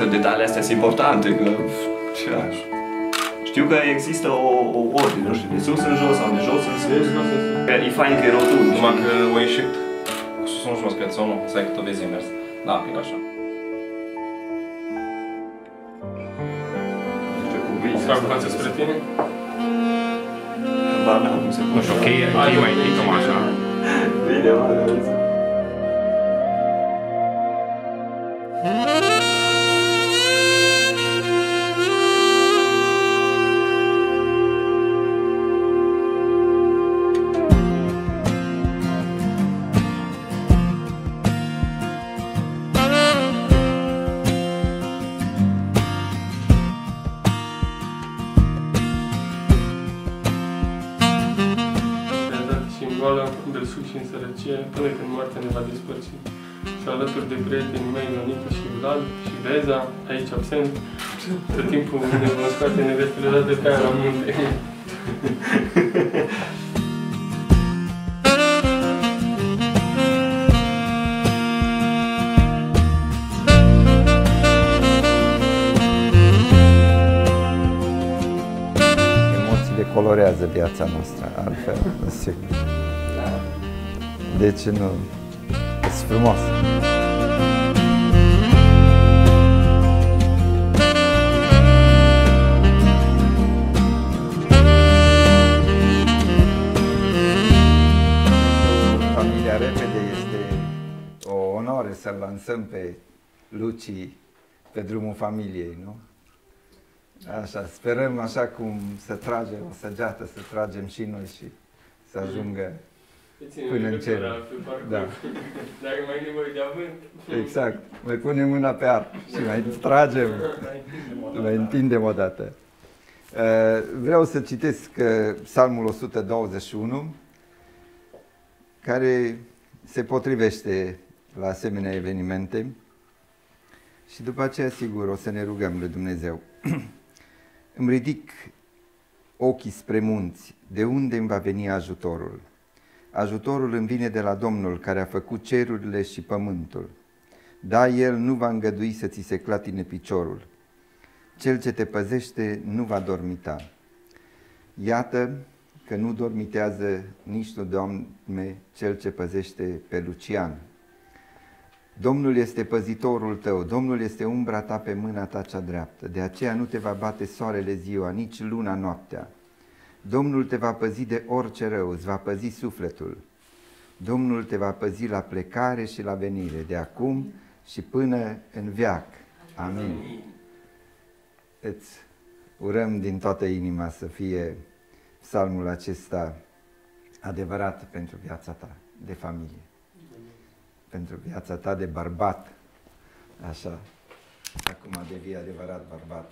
că detaliile astea sunt importante, că... Știu că există o ordine, nu știu, de sus în jos sau de jos în sus. E fain că e rotund. Numai că o ieșit cu sus în jos, cred, sau nu? Stai că tu vezi invers. Da, pic așa. Nu știu cum vii. Fac față spre tine? Ba, n-am cum se pune. Nu știu, ok, mai picăm așa. Bine, mă, belșug și în sărăcie, până când moartea ne va despărți. Și alături de prietenii mei, Ionica și Vlad și Beza, aici absent, tot timpul ne vom scoate nevestele dată pe aia la munte. Emoțiile colorează viața noastră, altfel, sigur. Deci nu, e frumos. Familia Repede este o onoare să-l lansăm pe Luci pe drumul familiei, nu? Așa, sperăm așa cum să tragem o săgeată, să tragem și noi și să ajungă până în cer. Da. Dacă mai e nevoie de avânt. Exact. Mai punem mâna pe arc și mai tragem, mai întindem o dată. Vreau să citesc Psalmul 121, care se potrivește la asemenea evenimente și după aceea, sigur, o să ne rugăm lui Dumnezeu. Îmi ridic ochii spre munți, de unde îmi va veni ajutorul? Ajutorul îmi vine de la Domnul, care a făcut cerurile și pământul. Da, El nu va îngădui să ți se clatine piciorul. Cel ce te păzește nu va dormita. Iată că nu dormitează nici tu, Doamne, Cel ce păzește pe Lucian. Domnul este păzitorul tău, Domnul este umbra ta pe mâna ta cea dreaptă. De aceea nu te va bate soarele ziua, nici luna noaptea. Domnul te va păzi de orice rău, îți va păzi sufletul. Domnul te va păzi la plecare și la venire, de acum și până în veac. Amin. Îți urăm din toată inima să fie psalmul acesta adevărat pentru viața ta de familie, pentru viața ta de bărbat, așa, acum devii adevărat bărbat.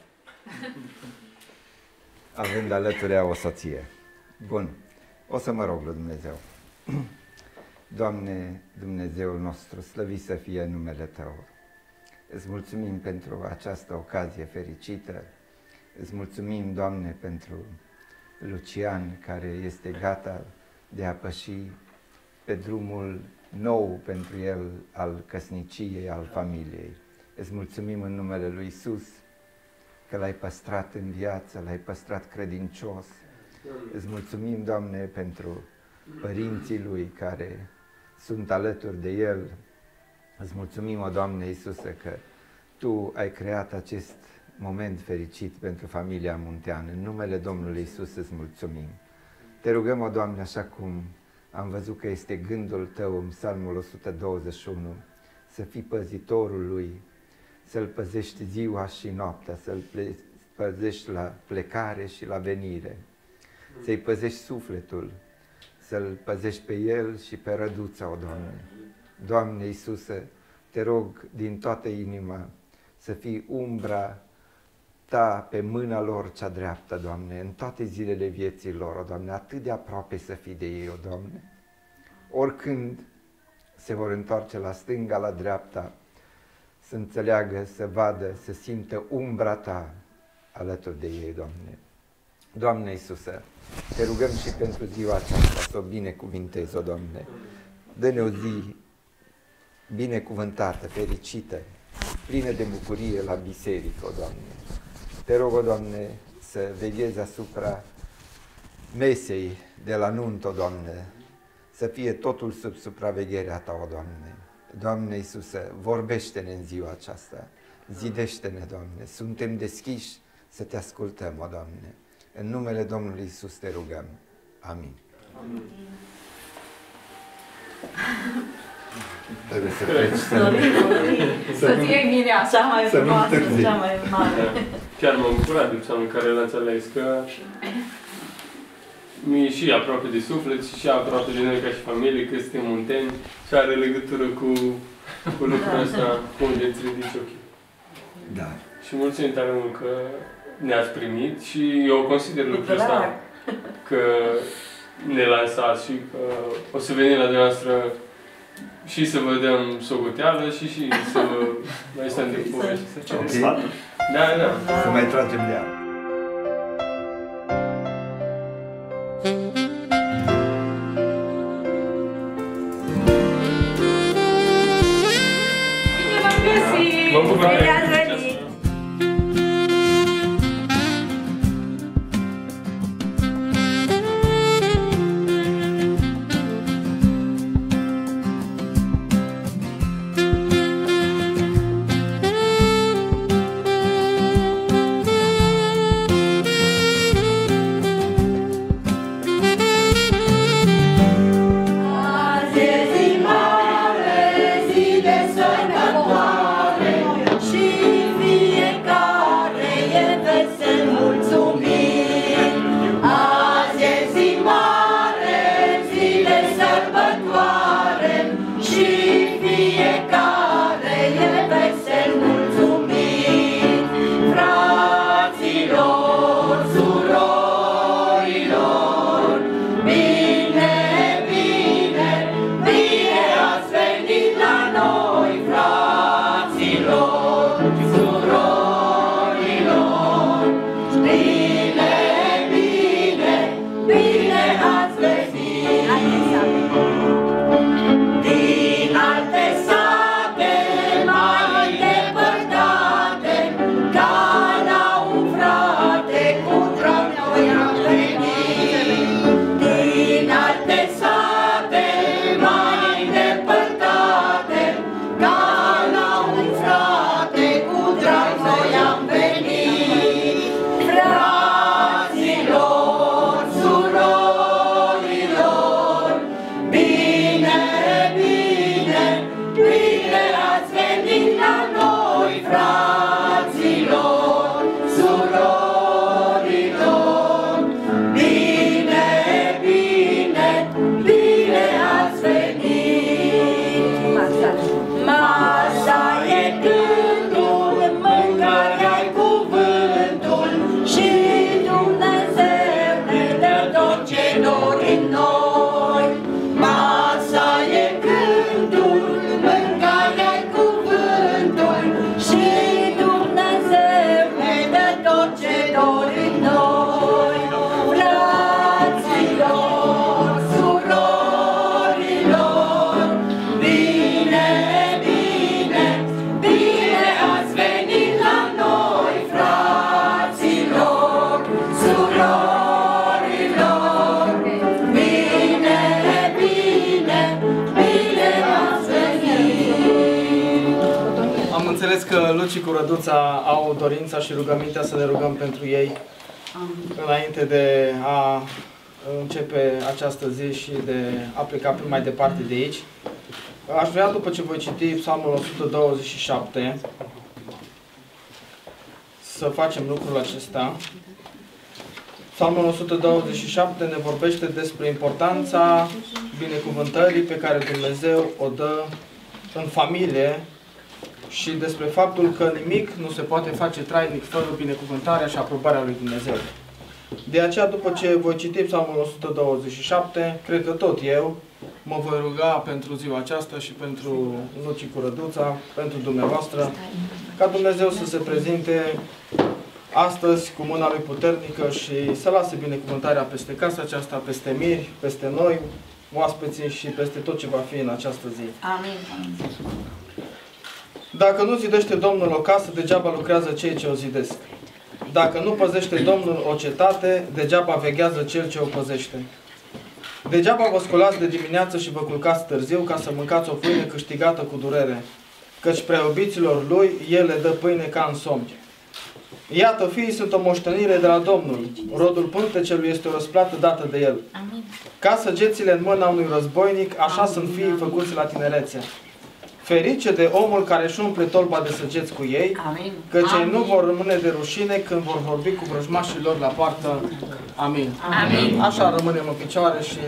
Având alături o soție. Bun, o să mă rog lui Dumnezeu. Doamne, Dumnezeul nostru, slăvit să fie numele Tău. Îți mulțumim pentru această ocazie fericită. Îți mulțumim, Doamne, pentru Lucian, care este gata de a păși pe drumul nou pentru el al căsniciei, al familiei. Îți mulțumim în numele lui Iisus că l-ai păstrat în viață, l-ai păstrat credincios. Îți mulțumim, Doamne, pentru părinții lui care sunt alături de el. Îți mulțumim, o Doamne Iisuse, că Tu ai creat acest moment fericit pentru familia Muntean. În numele Domnului Iisus îți mulțumim. Te rugăm, o Doamne, așa cum am văzut că este gândul Tău în Psalmul 121, să fii păzitorul lui, să-l păzești ziua și noaptea, să-l păzești la plecare și la venire, să-i păzești sufletul, să-l păzești pe el și pe răduța, o Doamne. Doamne Iisuse, te rog din toată inima să fii umbra Ta pe mâna lor cea dreaptă, Doamne, în toate zilele vieții lor, o Doamne, atât de aproape să fii de ei, o Doamne. Oricând se vor întoarce la stânga, la dreapta, să înțeleagă, să vadă, să simtă umbra Ta alături de ei, Doamne. Doamne Iisuse, te rugăm și pentru ziua aceasta să o binecuvintezi, o Doamne. Dă-ne o zi binecuvântată, fericită, pline de bucurie la biserică, o Doamne. Te rog, o Doamne, să veghezi asupra mesei de la nuntă, o Doamne, să fie totul sub supravegherea Ta, o Doamne. Doamne Iisuse, vorbește-ne în ziua aceasta, zidește-ne, Doamne, suntem deschiși să Te ascultăm, o Doamne. În numele Domnului Iisus Te rugăm. Amin. Amin. Trebuie să pleci Să fie Mirea cea mai frumoasă, cea mai mare. Chiar m-am bucurat de psalmul care l-ați ales, că mi-e și aproape de suflet și aproape de noi ca și familie, că suntem munteni și are legătură cu lucrul ăsta, cu unde îți ridici ochii. Da. Și mulțumim tare mult că ne-ați primit și eu consider lucrul ăsta, că ne lansați și că o să venim la dumneavoastră și să vă dăm socoteală și să mai stăm de povești. Okay. Da. Să mai tragem de ea. Bine v-am găsit! Mă bucur Bine ați venit! Că Luci cu Răduța au dorința și rugămintea să ne rugăm pentru ei înainte de a începe această zi și de a pleca mai departe de aici. Aș vrea, după ce voi citi Psalmul 127, să facem lucrul acesta. Psalmul 127 ne vorbește despre importanța binecuvântării pe care Dumnezeu o dă în familie și despre faptul că nimic nu se poate face trainic fără binecuvântarea și aprobarea lui Dumnezeu. De aceea, după ce voi citi Psalmul 127, cred că tot eu mă voi ruga pentru ziua aceasta și pentru Luci cu Răduța, pentru dumneavoastră, ca Dumnezeu să se prezinte astăzi cu mâna Lui puternică și să lase binecuvântarea peste casa aceasta, peste miri, peste noi, oaspeții și peste tot ce va fi în această zi. Amin. Dacă nu zidește Domnul o casă, degeaba lucrează cei ce o zidesc. Dacă nu păzește Domnul o cetate, degeaba veghează cel ce o păzește. Degeaba vă sculați de dimineață și vă culcați târziu ca să mâncați o pâine câștigată cu durere, căci preiubiților lui el le dă pâine ca în somn. Iată, fiii sunt o moștenire de la Domnul, rodul pântecelui este o răsplată dată de el. Amin. Ca săgețile în mâna unui războinic, așa sunt fiii făcuți la tinerețe. Ferice de omul care își umple tolba de săgeți cu ei, Amin. căci ei nu vor rămâne de rușine când vor vorbi cu vrăjmașii lor la poartă. Amin. Amin. Așa rămânem în picioare și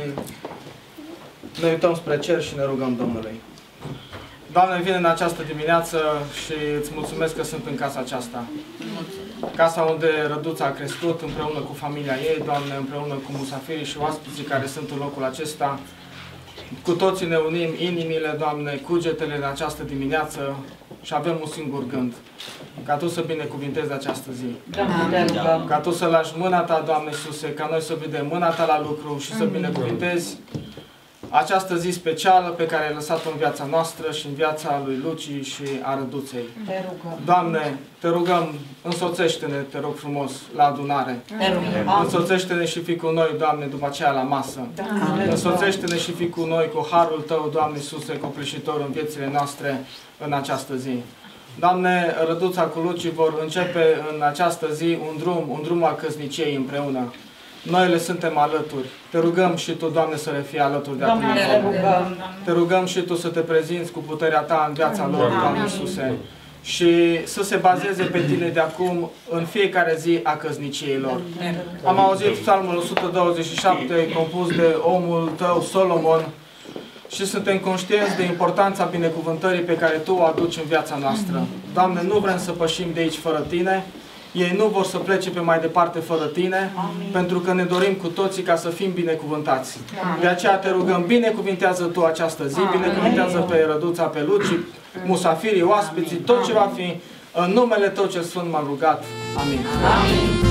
ne uităm spre cer și ne rugăm Domnului. Doamne, vin în această dimineață și îți mulțumesc că sunt în casa aceasta. Casa unde Răduța a crescut împreună cu familia ei, Doamne, împreună cu musafirii și oaspeții care sunt în locul acesta. Cu toții ne unim inimile, Doamne, cugetele în această dimineață și avem un singur gând. Ca Tu să binecuvintezi această zi. Ca Tu să lași mâna Ta, Doamne Iisuse, ca noi să vedem mâna Ta la lucru și să binecuvintezi această zi specială pe care ai lăsat-o în viața noastră și în viața lui Luci și a Răduței. Doamne, Te rugăm, însoțește-ne, Te rog frumos, la adunare. Însoțește-ne și fii cu noi, Doamne, după aceea la masă. Însoțește-ne și fii cu noi cu harul Tău, Doamne Iisuse, copleșitor în viețile noastre în această zi. Doamne, Răduța cu Luci vor începe în această zi un drum al căsniciei împreună. Noi le suntem alături. Te rugăm și Tu, Doamne, să le fii alături de acum. Te rugăm și Tu să Te prezinți cu puterea Ta în viața lor, Doamne Iisuse, și să se bazeze pe Tine de acum în fiecare zi a căsniciei lor. Am auzit Psalmul 127, compus de omul Tău, Solomon, și suntem conștienți de importanța binecuvântării pe care Tu o aduci în viața noastră. Doamne, nu vrem să pășim de aici fără Tine. Ei nu vor să plece pe mai departe fără Tine, pentru că ne dorim cu toții ca să fim binecuvântați. De aceea Te rugăm, binecuvintează Tu această zi, binecuvintează pe Răduța, pe Luci, musafirii, oaspeții, tot ce va fi, în numele Tău cel Sfânt m-am rugat. Amin. Amin.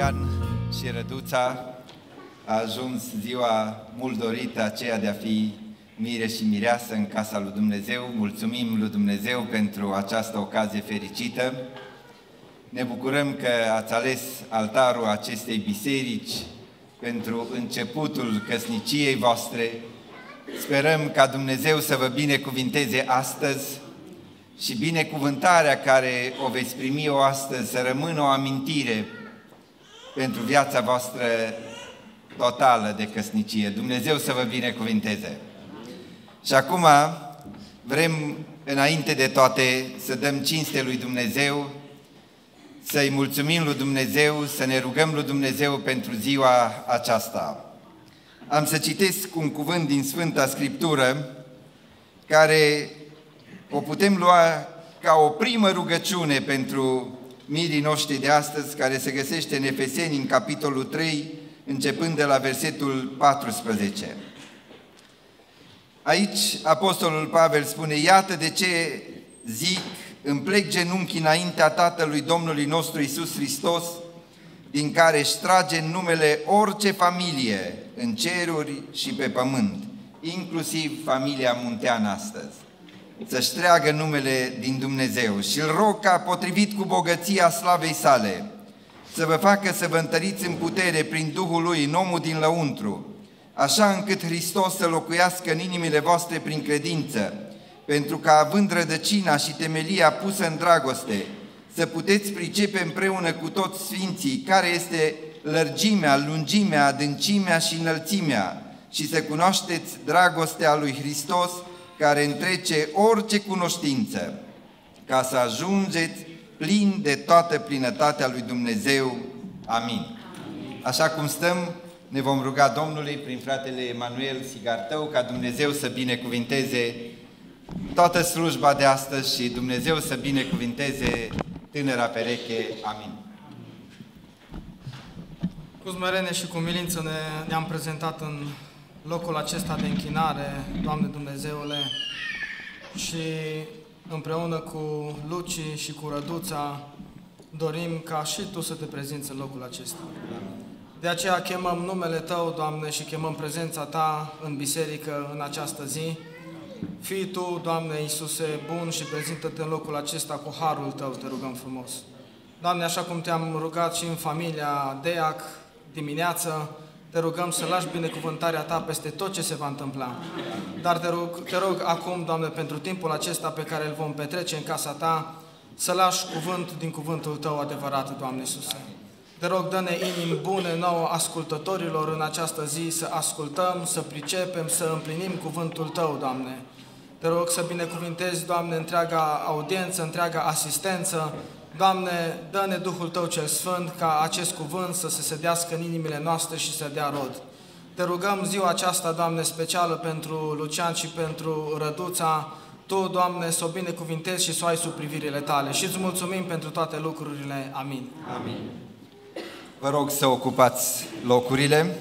Lucian și Răduța a ajuns ziua mult dorită, aceea de a fi mire și mireasă în casa lui Dumnezeu. Mulțumim lui Dumnezeu pentru această ocazie fericită. Ne bucurăm că ați ales altarul acestei biserici pentru începutul căsniciei voastre. Sperăm ca Dumnezeu să vă binecuvinteze astăzi și binecuvântarea care o veți primi astăzi să rămână o amintire pentru viața voastră totală de căsnicie. Dumnezeu să vă binecuvinteze. Și acum vrem, înainte de toate, să dăm cinste lui Dumnezeu, să-i mulțumim lui Dumnezeu, să ne rugăm lui Dumnezeu pentru ziua aceasta. Am să citesc un cuvânt din Sfânta Scriptură care o putem lua ca o primă rugăciune pentru mirii noștri de astăzi, care se găsește în Efeseni, în capitolul 3, începând de la versetul 14. Aici Apostolul Pavel spune: iată de ce zic, îmi plec genunchi înaintea Tatălui Domnului nostru Iisus Hristos, din care își trage în numele orice familie în ceruri și pe pământ, inclusiv familia munteană astăzi, să-și treagă numele din Dumnezeu, și îl rog ca, potrivit cu bogăția slavei sale, să vă facă să vă întăriți în putere prin Duhul Lui, în omul din lăuntru, așa încât Hristos să locuiască în inimile voastre prin credință, pentru că, având rădăcina și temelia pusă în dragoste, să puteți pricepe împreună cu toți sfinții care este lărgimea, lungimea, adâncimea și înălțimea, și să cunoașteți dragostea lui Hristos, care întrece orice cunoștință, ca să ajungeți plini de toată plinătatea lui Dumnezeu. Amin. Așa cum stăm, ne vom ruga Domnului prin fratele Emanuel Sigartău ca Dumnezeu să binecuvinteze toată slujba de astăzi și Dumnezeu să binecuvinteze tânăra pereche. Amin. Cu smerenie și cu milință ne-am prezentat în locul acesta de închinare, Doamne Dumnezeule, și împreună cu Luci și cu Răduța dorim ca și Tu să Te prezinți în locul acesta. De aceea chemăm numele Tău, Doamne, și chemăm prezența Ta în biserică în această zi. Fii Tu, Doamne Iisuse, bun și prezintă-Te în locul acesta cu harul Tău, Te rugăm frumos. Doamne, așa cum Te-am rugat și în familia Deac dimineață, Te rugăm să lași binecuvântarea Ta peste tot ce se va întâmpla. Dar te rog acum, Doamne, pentru timpul acesta pe care îl vom petrece în casa Ta, să lași cuvânt din cuvântul Tău adevărat, Doamne Iisuse. Te rog, dă-ne inimi bune nouă ascultătorilor în această zi, să ascultăm, să pricepem, să împlinim cuvântul Tău, Doamne. Te rog să binecuvintezi, Doamne, întreaga audiență, întreaga asistență. Doamne, dă-ne Duhul Tău cel Sfânt ca acest cuvânt să se sedească în inimile noastre și să dea rod. Te rugăm ziua aceasta, Doamne, specială pentru Lucian și pentru Răduța. Tu, Doamne, să o binecuvintezi și să o ai sub privirile Tale. Și îți mulțumim pentru toate lucrurile. Amin. Amin. Vă rog să ocupați locurile.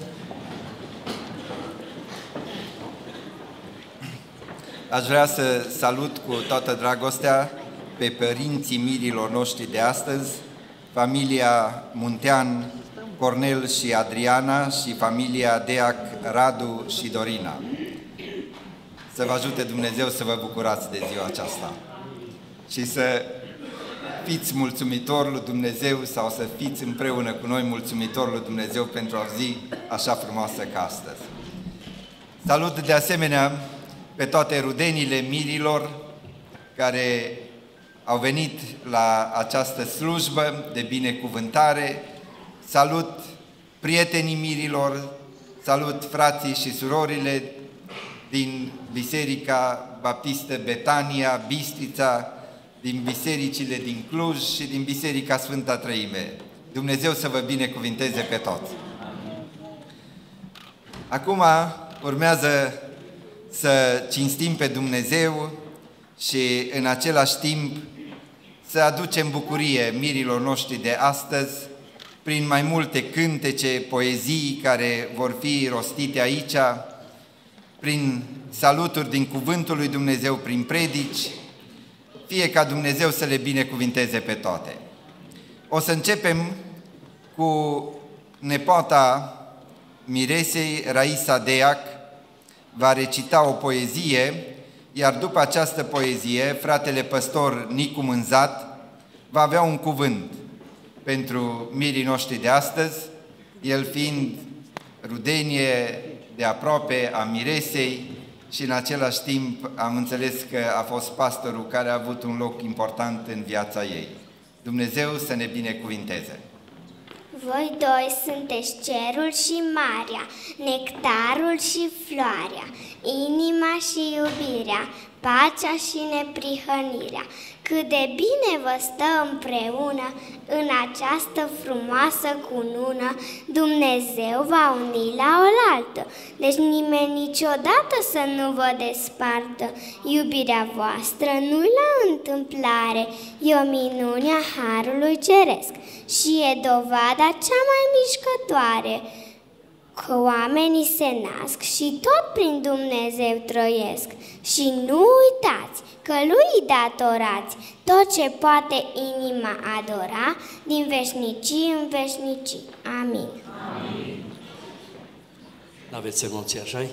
Aș vrea să salut cu toată dragostea pe părinții mirilor noștri de astăzi, familia Muntean, Cornel și Adriana și familia Deac, Radu și Dorina. Să vă ajute Dumnezeu să vă bucurați de ziua aceasta și să fiți mulțumitori lui Dumnezeu sau să fiți împreună cu noi mulțumitori lui Dumnezeu pentru o zi așa frumoasă ca astăzi. Salut de asemenea pe toate rudenile mirilor care au venit la această slujbă de binecuvântare. Salut prietenii mirilor, salut frații și surorile din Biserica Baptistă Betania, Bistrița, din bisericile din Cluj și din Biserica Sfânta Trăime. Dumnezeu să vă binecuvinteze pe toți. Acum urmează să cinstim pe Dumnezeu și în același timp să aducem bucurie mirilor noștri de astăzi prin mai multe cântece, poezii care vor fi rostite aici, prin saluturi din Cuvântul lui Dumnezeu, prin predici, fie ca Dumnezeu să le binecuvinteze pe toate. O să începem cu nepoata miresei, Raisa Deac, va recita o poezie, iar după această poezie, fratele păstor Nicu Mânzat va avea un cuvânt pentru mirii noștri de astăzi, el fiind rudenie de aproape a miresei și în același timp am înțeles că a fost pastorul care a avut un loc important în viața ei. Dumnezeu să ne binecuvinteze! Voi doi sunteți cerul și marea, nectarul și floarea, inima și iubirea, pacea și neprihănirea. Cât de bine vă stă împreună în această frumoasă cunună, Dumnezeu va uni la oaltă, deci nimeni niciodată să nu vă despartă. Iubirea voastră nu-i la întâmplare, e o minune a Harului Ceresc și e dovada cea mai mișcătoare, că oamenii se nasc și tot prin Dumnezeu trăiesc. Și nu uitați că Lui datorați tot ce poate inima adora, din veșnicii în veșnicii. Amin. Amin. N-aveți emoții, așa-i?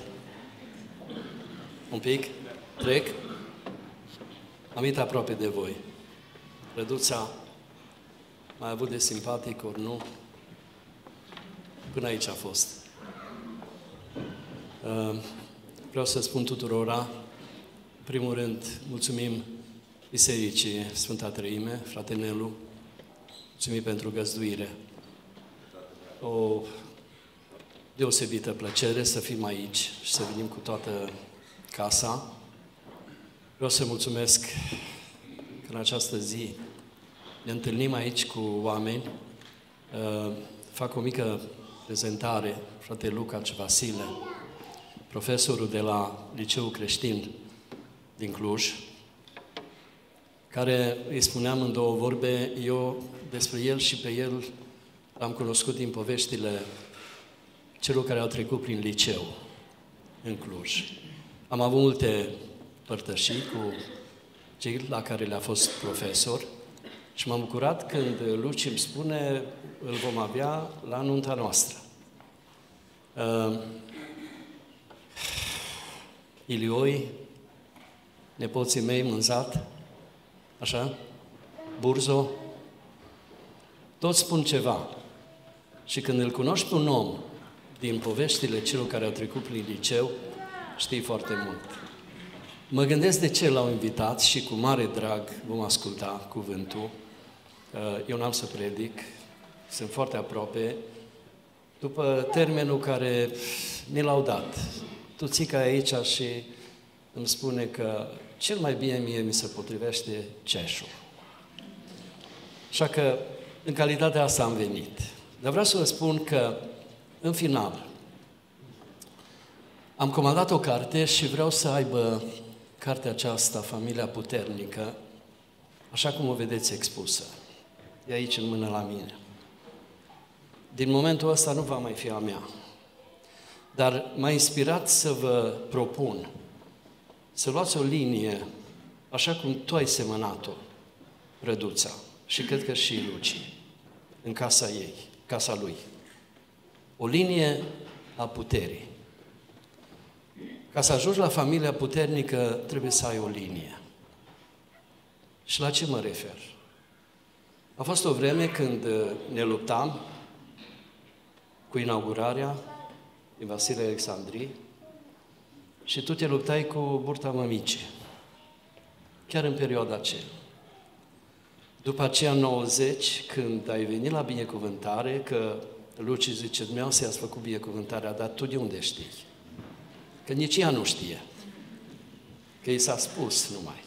Un pic? Trec? Am venit aproape de voi. Răduța m-a avut de simpatic, ori nu? Până aici a fost. Vreau să spun tuturora, în primul rând, mulțumim Bisericii Sfânta Treime, frate Nelu, mulțumim pentru găzduire. O deosebită plăcere să fim aici și să venim cu toată casa. Vreau să mulțumesc că în această zi ne întâlnim aici cu oameni. Fac o mică prezentare, frate Luca Vasile, profesorul de la Liceul Creștin din Cluj, care îi spuneam în două vorbe, eu despre el și pe el l-am cunoscut din poveștile celor care au trecut prin liceu în Cluj. Am avut multe părtășii cu cei la care le-a fost profesor și m-am bucurat când Luci îmi spune îl vom avea la nunta noastră. Ilioi, nepoții mei, Mânzat, așa, Burzo, toți spun ceva. Și când îl cunoști pe un om din poveștile celor care au trecut prin liceu, știi foarte mult. Mă gândesc de ce l-au invitat și cu mare drag vom asculta cuvântul. Eu n-am să predic, sunt foarte aproape, după termenul care ne l-au dat. Tuțica e aici și îmi spune că cel mai bine mie mi se potrivește ceșul. Așa că, în calitatea asta am venit. Dar vreau să vă spun că, în final, am comandat o carte și vreau să aibă cartea aceasta, Familia Puternică, așa cum o vedeți expusă. E aici în mână la mine. Din momentul ăsta nu va mai fi a mea. Dar m-a inspirat să vă propun să luați o linie, așa cum tu ai semănat-o, Răduța, și cred că și Luci, în casa ei, casa lui. O linie a puterii. Ca să ajungi la familia puternică, trebuie să ai o linie. Și la ce mă refer? A fost o vreme când ne luptam cu inaugurarea din Vasile Alexandrii și tu te luptai cu burta mămicii, chiar în perioada aceea. După aceea, în 90, când ai venit la binecuvântare, că Luci zice, dumneavoastră i-ați făcut binecuvântarea, dar tu de unde știi? Că nici ea nu știe, că i s-a spus numai.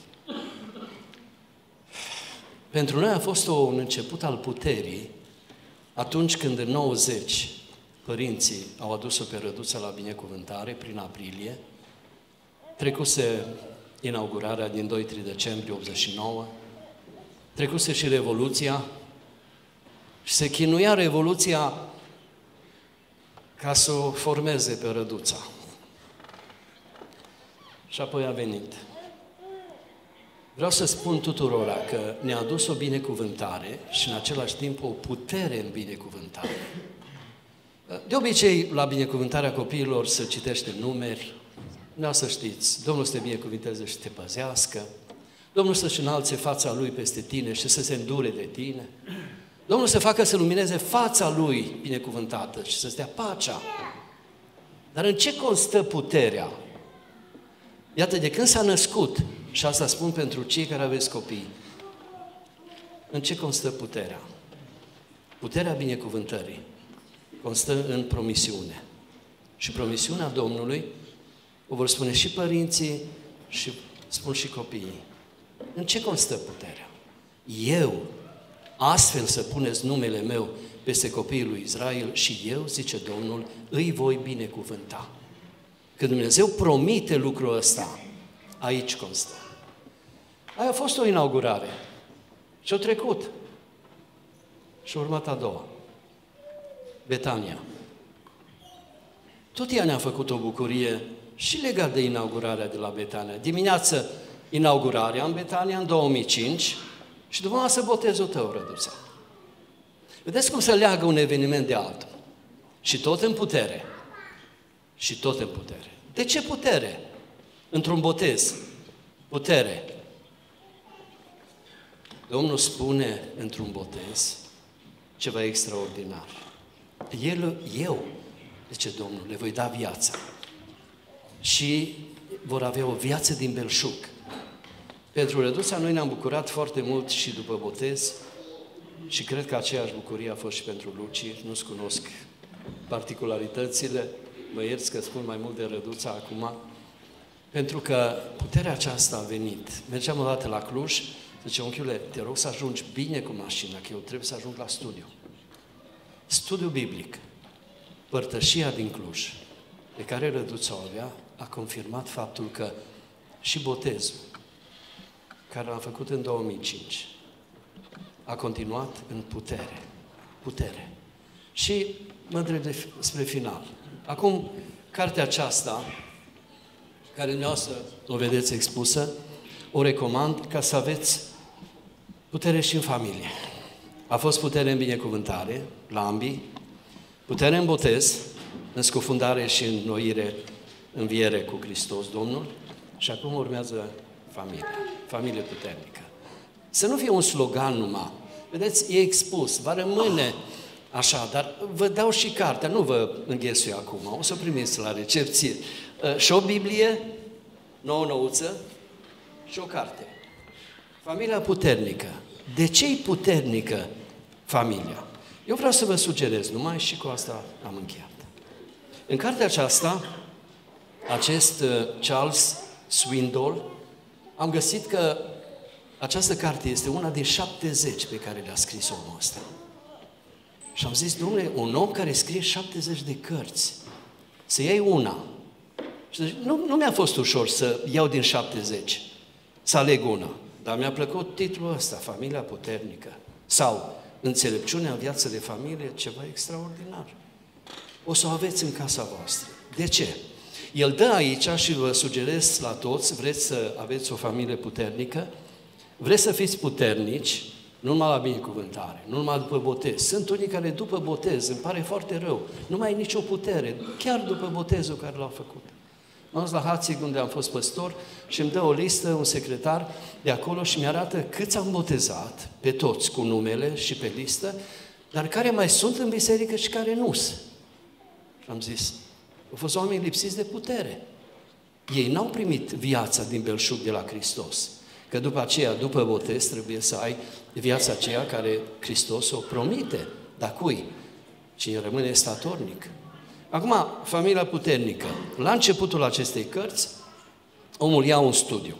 Pentru noi a fost un început al puterii, atunci când în 90 părinții au adus-o pe Răduța la binecuvântare, prin aprilie, trecuse inaugurarea din 2-3 decembrie 89, trecuse și Revoluția și se chinuia Revoluția ca să o formeze pe Răduța. Și apoi a venit. Vreau să spun tuturora că ne-a adus o binecuvântare și în același timp o putere în binecuvântare. De obicei, la binecuvântarea copiilor se citește numeri, nu să știți, Domnul să te binecuvinteze și te păzească, Domnul să-și înalțe fața Lui peste tine și să se îndure de tine, Domnul să facă să lumineze fața Lui binecuvântată și să stea pacea. Dar în ce constă puterea? Iată, de când s-a născut, și asta spun pentru cei care aveți copii, în ce constă puterea? Puterea binecuvântării constă în promisiune. Și promisiunea Domnului o vor spune și părinții și spun și copiii. În ce constă puterea? Eu, astfel să puneți numele meu peste copiii lui Israel și eu, zice Domnul, îi voi binecuvânta. Când Dumnezeu promite lucrul ăsta, aici constă. Aia a fost o inaugurare. Și-a trecut. Și-a urmat a doua. Betania. Tot ea ne-a făcut o bucurie și legat de inaugurarea de la Betania. Dimineață, inaugurarea în Betania, în 2005, și după masă botezul tău, Răduța. Vedeți cum se leagă un eveniment de altul. Și tot în putere. Și tot în putere. De ce putere? Într-un botez. Putere. Domnul spune într-un botez ceva extraordinar. Eu, zice Domnul, le voi da viața. Și vor avea o viață din belșug. Pentru Răduța noi ne-am bucurat foarte mult și după botez și cred că aceeași bucurie a fost și pentru Luci. Nu-ți cunosc particularitățile, mă ierți că spun mai mult de Răduța acum, pentru că puterea aceasta a venit. Mergeam o dată la Cluj, zice, unchiule, te rog să ajungi bine cu mașina, că eu trebuie să ajung la studiu. Studiu biblic, Părtășia din Cluj, pe care Răduța o avea, a confirmat faptul că și botezul, care l-am făcut în 2005, a continuat în putere. Putere. Și mă întreb spre final. Acum, cartea aceasta, care dumneavoastră o vedeți expusă, o recomand ca să aveți putere și în familie. A fost putere în binecuvântare, la ambii, putere în botez, în scufundare și înnoire, înviere cu Hristos Domnul, și acum urmează familia, familie puternică. Să nu fie un slogan numai. Vedeți, e expus, va rămâne așa, dar vă dau și cartea, nu vă înghesui acum, o să o primiți la recepție. Și o Biblie, nouă-nouță, și o carte. Familia puternică. De ce e puternică familia? Eu vreau să vă sugerez numai și cu asta am încheiat. În cartea aceasta, acest Charles Swindoll, am găsit că această carte este una din 70 pe care le-a scris omul ăsta. Și am zis, domnule, un om care scrie 70 de cărți, să iei una. Și nu mi-a fost ușor să iau din 70, să aleg una. Dar mi-a plăcut titlul ăsta, Familia puternică. Sau Înțelepciunea în viață de familie, ceva extraordinar. O să o aveți în casa voastră. De ce? El dă aici și vă sugerez la toți, vreți să aveți o familie puternică, vreți să fiți puternici, nu numai la binecuvântare, nu numai după botez. Sunt unii care după botez, îmi pare foarte rău, nu mai ai nicio putere, chiar după botezul care l-au făcut. M-am dus la Hațig, unde am fost păstor, și îmi dă o listă, un secretar de acolo și mi-arată câți am botezat, pe toți cu numele și pe listă, dar care mai sunt în biserică și care nu sunt. Și am zis, au fost oameni lipsiți de putere. Ei n-au primit viața din belșug de la Hristos. Că după aceea, după botez, trebuie să ai viața aceea care Hristos o promite. Dar cui? Cine rămâne statornic. Acum, familia puternică. La începutul acestei cărți, omul ia un studiu.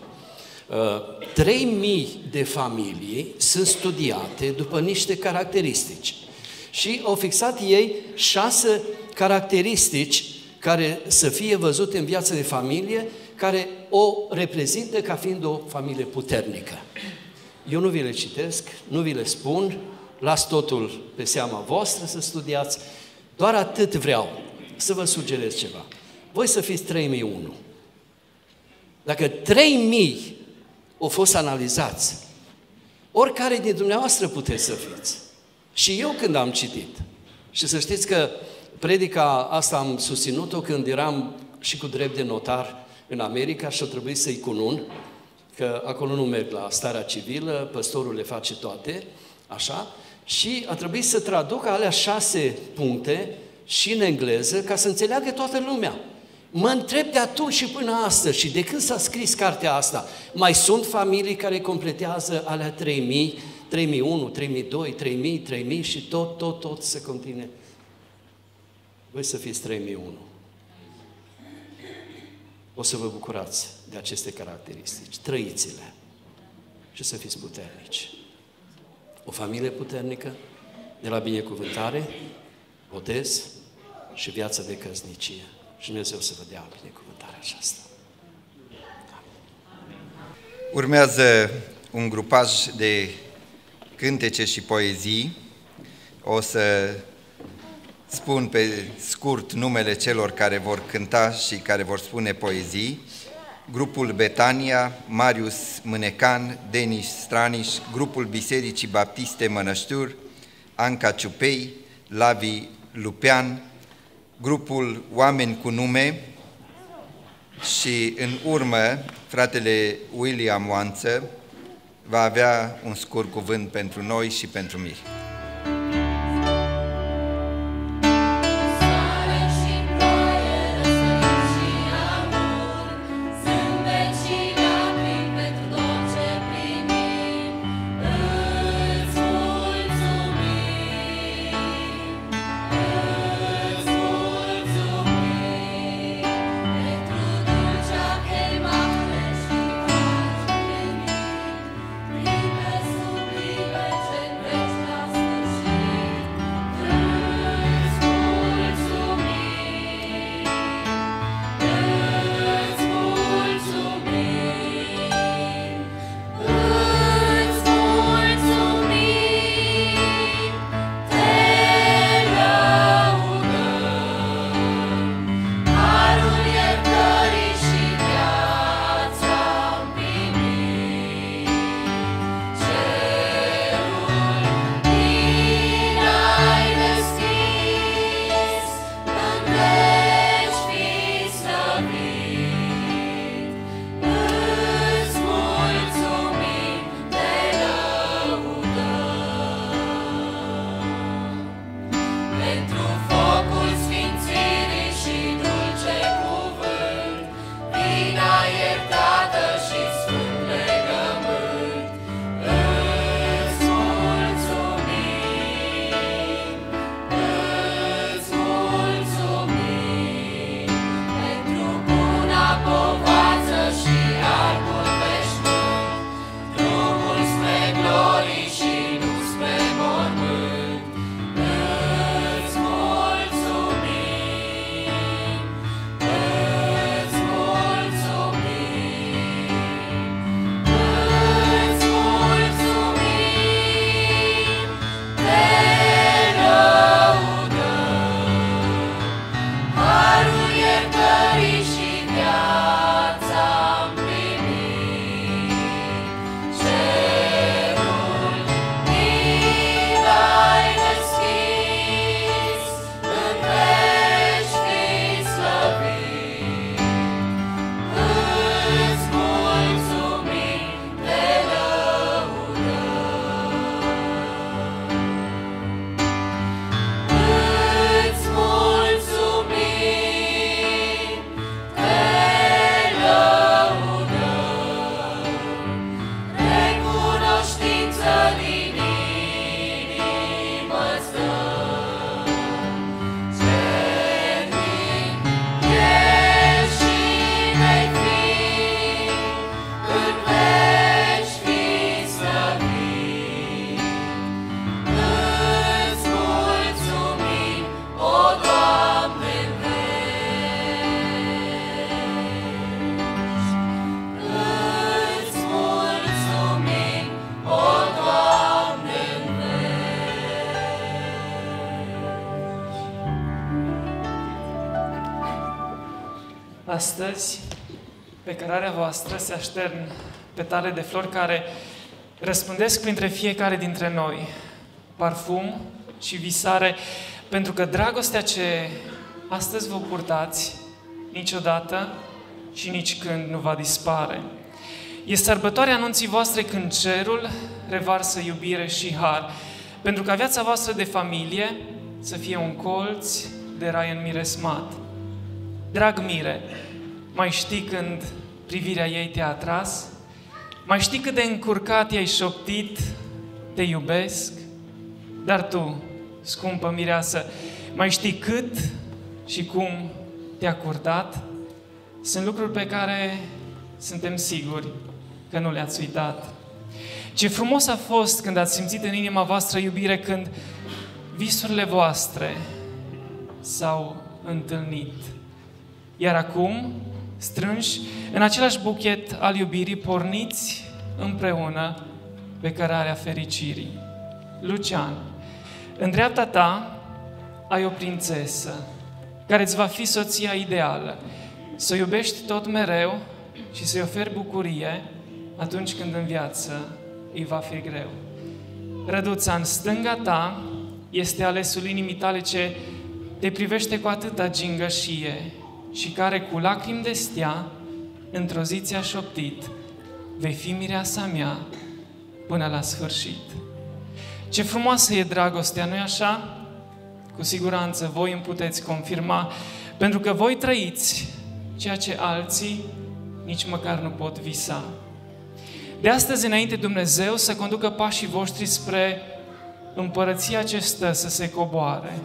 3000 de familii sunt studiate după niște caracteristici. Și au fixat ei 6 caracteristici care să fie văzute în viața de familie, care o reprezintă ca fiind o familie puternică. Eu nu vi le citesc, nu vi le spun, las totul pe seama voastră să studiați, doar atât vreau să vă sugerez ceva. Voi să fiți 3001. Dacă 3000 au fost analizați. Oricare din dumneavoastră puteți să fiți. Și eu când am citit, și să știți că predica asta am susținut-o când eram și cu drept de notar în America și a trebuit să-i cunun, că acolo nu merg la starea civilă, păstorul le face toate, așa, și a trebuit să traduc alea 6 puncte și în engleză ca să înțeleagă toată lumea. Mă întreb de atunci și până astăzi și de când s-a scris cartea asta, mai sunt familii care completează alea 3000, 3001, 3002, 3000, 3000 și tot se continue. Voi să fiți 3001. O să vă bucurați de aceste caracteristici. Trăiți-le și să fiți puternici. O familie puternică, de la binecuvântare, botez și viață de căsnicie. Și Dumnezeu să vă dea binecuvântarea aceasta. Urmează un grupaj de cântece și poezii. O să spun pe scurt numele celor care vor cânta și care vor spune poezii. Grupul Betania, Marius Mânecan, Denis Straniș, grupul Bisericii Baptiste Mănăștur, Anca Ciupei, Lavi Lupean, grupul Oameni cu nume și în urmă fratele William Oanță va avea un scurt cuvânt pentru noi și pentru miri. Astăzi, pe cărarea voastră se aștern petale de flori care răspândesc printre fiecare dintre noi parfum și visare, pentru că dragostea ce astăzi vă purtați niciodată și nici când nu va dispare. E sărbătoarea anunții voastre când cerul revarsă iubire și har, pentru ca viața voastră de familie să fie un colț de rai înmiresmat. Drag mire, mai știi când privirea ei te-a atras? Mai știi cât de încurcat i-ai șoptit, te iubesc? Dar tu, scumpă mireasă, mai știi cât și cum te-a curtat? Sunt lucruri pe care suntem siguri că nu le-ați uitat. Ce frumos a fost când ați simțit în inima voastră iubire, când visurile voastre s-au întâlnit. Iar acum, strânși în același buchet al iubirii, porniți împreună pe cărarea fericirii. Lucian, în dreapta ta ai o prințesă care îți va fi soția ideală. Să o iubești tot mereu și să-i oferi bucurie atunci când în viață îi va fi greu. Răduța, în stânga ta este alesul inimii tale ce te privește cu atâta gingășie și care cu lacrimi de stea într-o zi ți-a șoptit: vei fi mireasa mea până la sfârșit. Ce frumoasă e dragostea, nu-i așa? Cu siguranță voi îmi puteți confirma, pentru că voi trăiți ceea ce alții nici măcar nu pot visa. De astăzi înainte Dumnezeu să conducă pașii voștri spre împărăția ce stă să se coboare.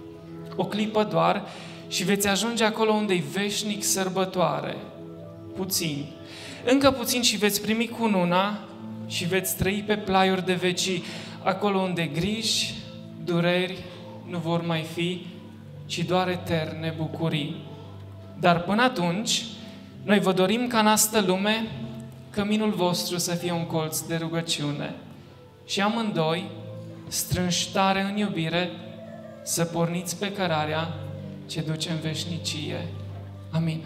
O clipă doar și veți ajunge acolo unde-i veșnic sărbătoare. Puțin, încă puțin și veți primi cununa și veți trăi pe plaiuri de vecii, acolo unde griji, dureri nu vor mai fi, ci doar eterne bucurii. Dar până atunci, noi vă dorim ca în astă lume căminul vostru să fie un colț de rugăciune și amândoi, strânși tare în iubire, să porniți pe cărarea ce duce în veșnicie. Amin.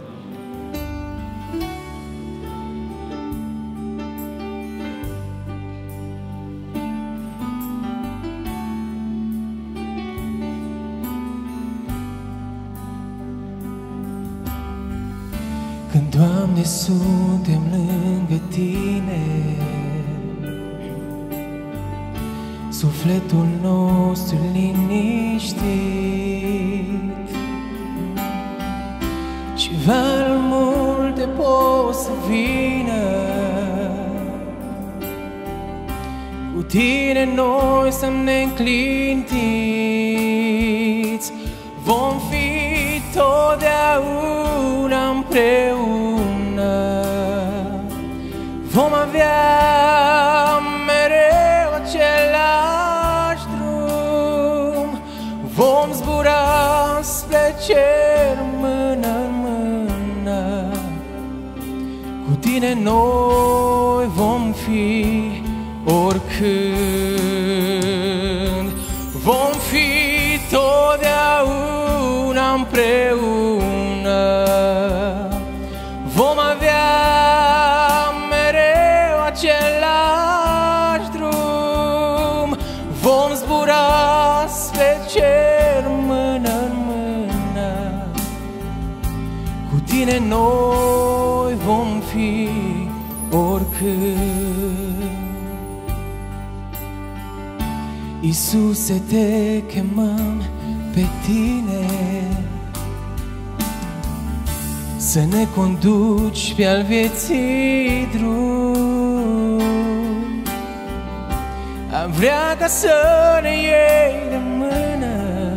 Când, Doamne, suntem lângă Tine, sufletul nostru liniștit și valul multe pot să vină, cu Tine noi să ne înclintiți. Vom fi totdeauna împreună, vom avea mereu același drum, vom zbura spre cer mână în mână, cu Tine noi vom fi oricând. Vom fi totdeauna împreună, vom avea mereu același drum, vom zbura spre cer mână în mână, cu Tine noi vom fi oricând. Iisuse, te chemăm pe Tine să ne conduci pe-al vieții drum. Am vrea ca să ne iei de mână,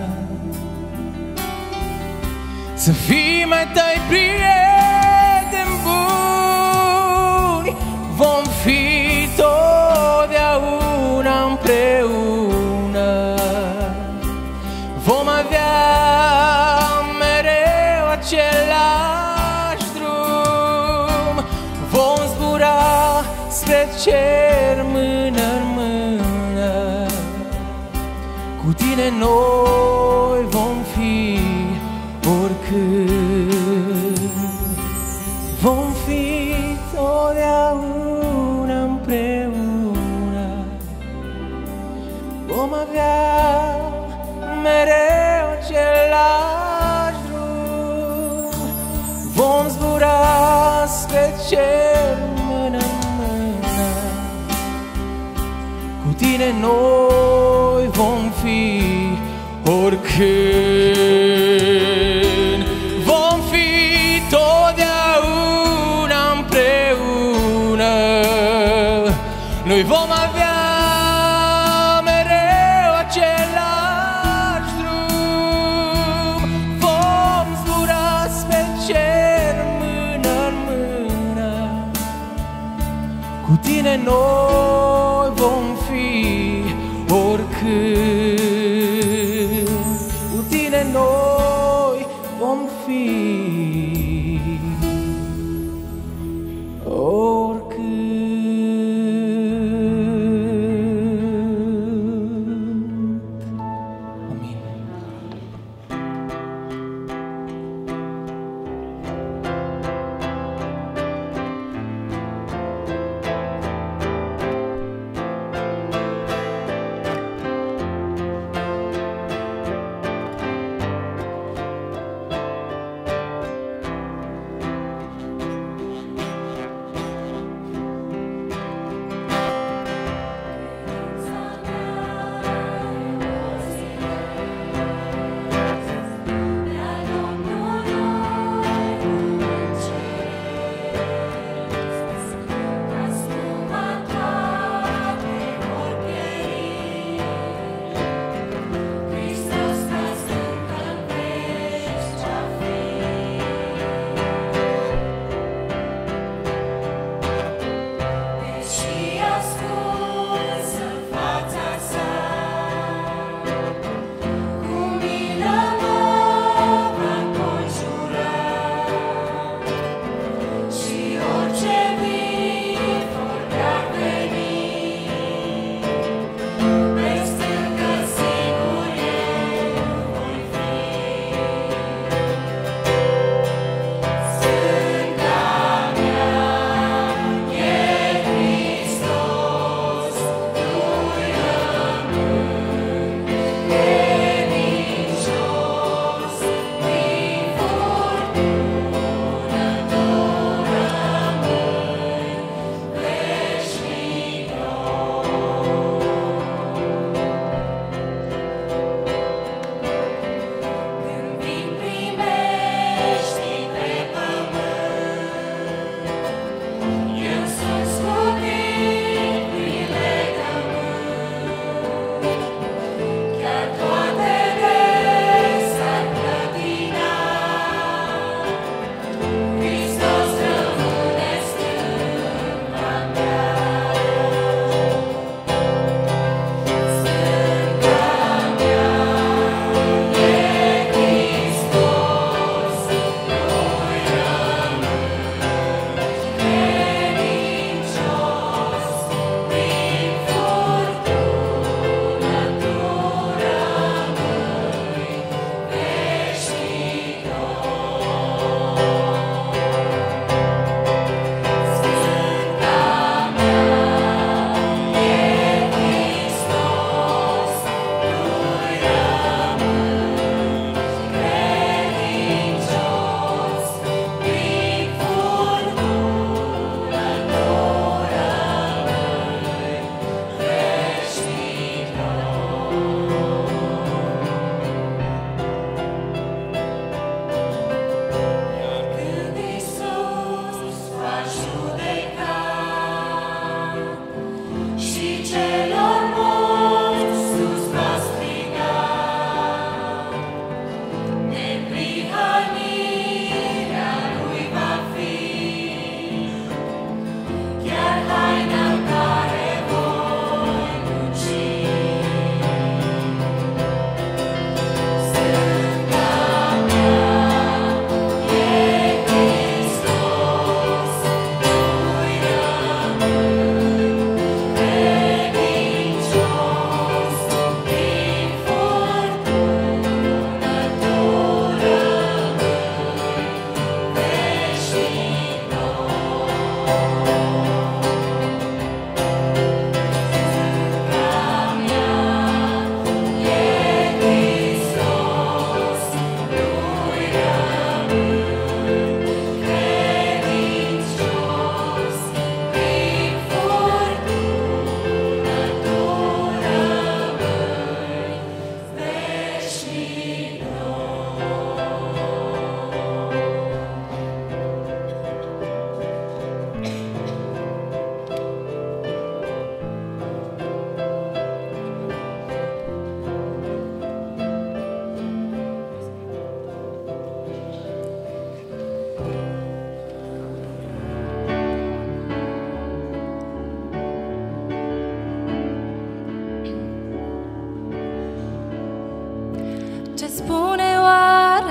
să fii mai tăi prieteni buni. Vom fi totdeauna împreună, vom avea mereu același drum, vom zbura spre cer mână în mână, cu Tine noi vom fi oricând. Vom fi totdeauna cer mână-mână. Cu tine noi vom fi oricând. Vom fi totdeauna împreună. Noi vom avea mereu același drum. Vom zbura spre cer mână-n mână. Cu tine noi vom fi oricând. Cu tine noi vom fi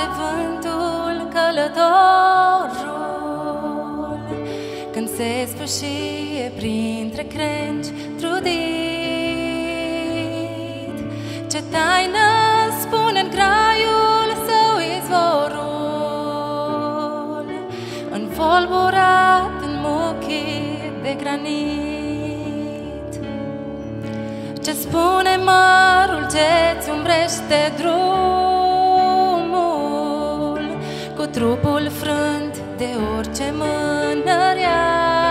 bate vântul, călătorul, când se sfâșie printre crengi trudit. Ce taină spune-n graiul său izvorul, învolburat în muchii de granit. Ce spune mărul ce-ți umbrește drumul, cu trupul frânt de orice mânărea?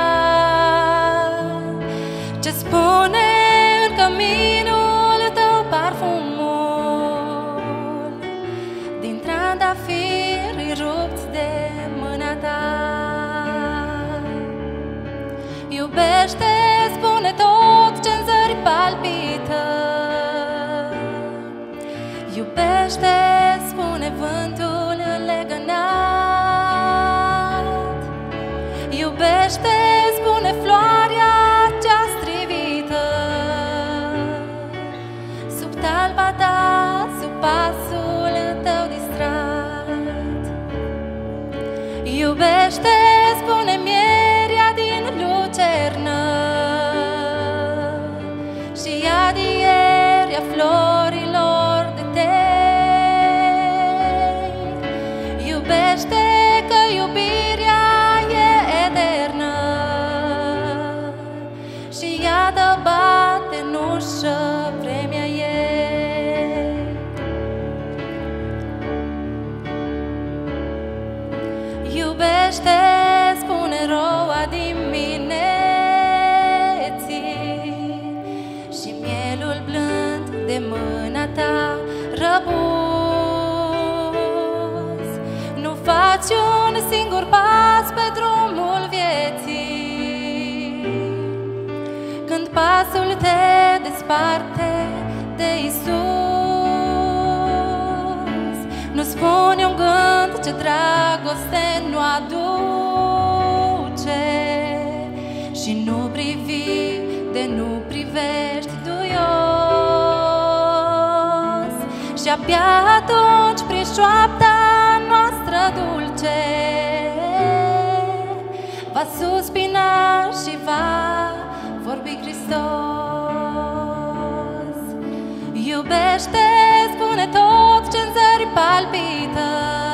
Ce spune în căminul tău parfumul, din trandafiri rupți de mâna ta? Iubește, spune tot ce-n zări palpită. Iubește, spune vântul legănat. Iubește, spune floarea cea strivită, sub talpa ta, sub pasul tău distrat. Iubește, spune mierea din lucernă și adierea florilor de tei. Iubește, că iubirea e eternă și iată bate în ușă vremea ei. Iubește, spune roa dimineții și mielul blând de mâna ta răbus. Nu faci un singur pas pe drumul vieții, când pasul te desparte de Iisus. Nu spune un gând ce dragoste nu aduce și nu privi de nu privești duios. Și abia atunci, prin șoapta noastră dulce, va suspina și va vorbi Hristos. Iubește, spune tot ce-n zări palpită.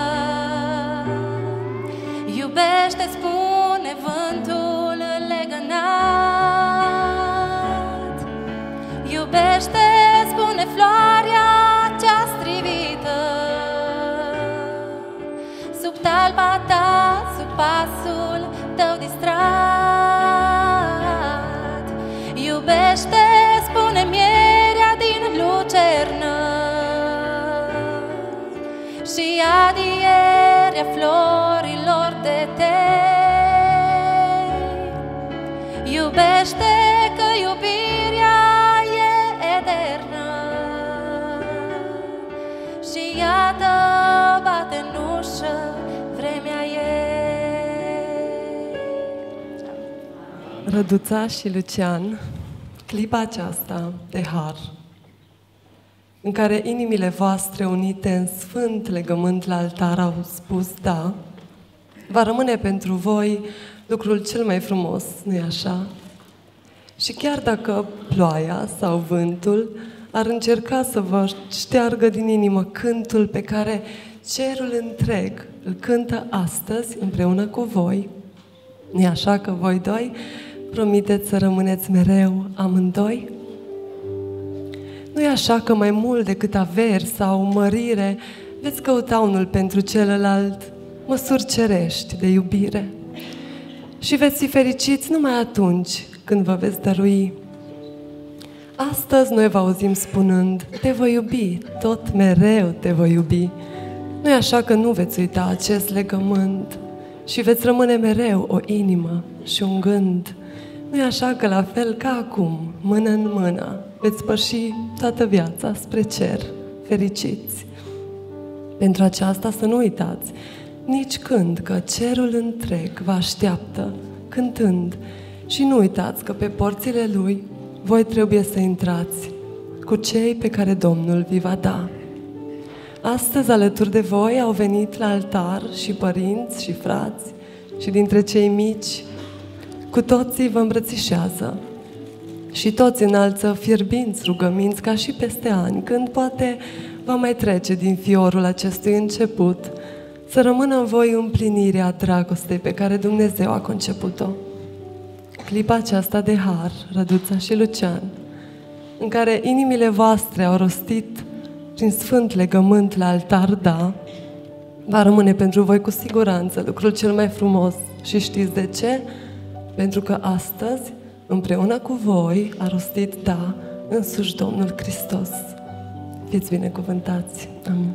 Iubește, spune vântul legănat. Iubește, spune floarea cea strivită, sub talpa ta, sub pasul tău distrat. Iubește, spune mierea din lucernă și adierea florilor de tei. Iubește, că iubirea e eternă și iată bate în ușă vremea ei. Răduța și Lucian, clipa aceasta de har, în care inimile voastre unite în sfânt legământ la altar au spus da, va rămâne pentru voi lucrul cel mai frumos, nu-i așa? Și chiar dacă ploaia sau vântul ar încerca să vă șteargă din inimă cântul pe care cerul întreg îl cântă astăzi împreună cu voi, nu-i așa că voi doi promiteți să rămâneți mereu amândoi? Nu-i așa că mai mult decât averi sau mărire veți căuta unul pentru celălalt măsuri cerești de iubire și veți fi fericiți numai atunci când vă veți dărui. Astăzi noi vă auzim spunând, te voi iubi, tot mereu te voi iubi. Nu-i așa că nu veți uita acest legământ și veți rămâne mereu o inimă și un gând. Nu-i așa că la fel ca acum, mână în mână, veți păși toată viața spre cer, fericiți. Pentru aceasta să nu uitați nici când că cerul întreg vă așteaptă, cântând, și nu uitați că pe porțile lui voi trebuie să intrați cu cei pe care Domnul vi va da. Astăzi, alături de voi, au venit la altar și părinți și frați și dintre cei mici. Cu toții vă îmbrățișează și toți înalță fierbinți rugăminți ca și peste ani, când poate va mai trece din fiorul acestui început, să rămână în voi împlinirea dragostei pe care Dumnezeu a conceput-o. Clipa aceasta de har, Răduța și Lucian, în care inimile voastre au rostit prin sfânt legământ la altar, da, va rămâne pentru voi cu siguranță lucrul cel mai frumos. Și știți de ce? Pentru că astăzi, împreună cu voi, a rostit da însuși Domnul Hristos. Fiți binecuvântați. Amin.